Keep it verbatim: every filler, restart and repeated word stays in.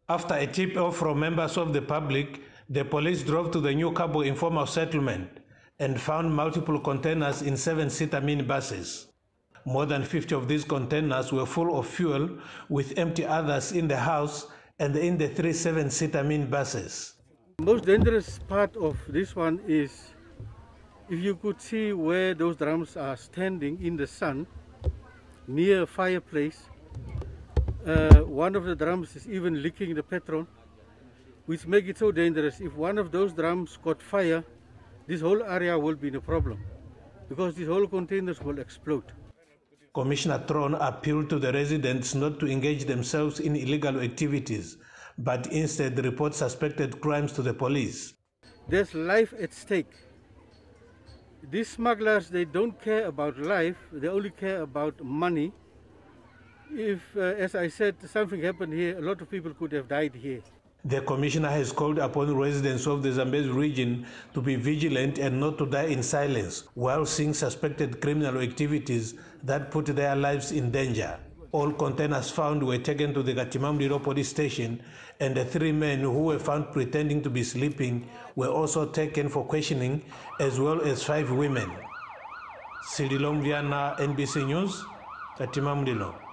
After a tip-off from members of the public, the police drove to the new Cowboy informal settlement and found multiple containers in seven-seater minibuses. More than fifty of these containers were full of fuel, with empty others in the house and in the three seven-seater minibuses. The most dangerous part of this one is, if you could see where those drums are standing in the sun, near a fireplace, uh, one of the drums is even leaking the petrol, which makes it so dangerous. If one of those drums caught fire, this whole area will be in a problem, because these whole containers will explode. Commissioner Tron appealed to the residents not to engage themselves in illegal activities, but instead report suspected crimes to the police. There's life at stake. These smugglers, they don't care about life, they only care about money. If, uh, as I said, something happened here, a lot of people could have died here. The commissioner has called upon residents of the Zambezi region to be vigilant and not to die in silence while seeing suspected criminal activities that put their lives in danger. All containers found were taken to the Katima Mulilo Police station, and the three men who were found pretending to be sleeping were also taken for questioning, as well as five women. Sililomliana, N B C News, Katima Mulilo.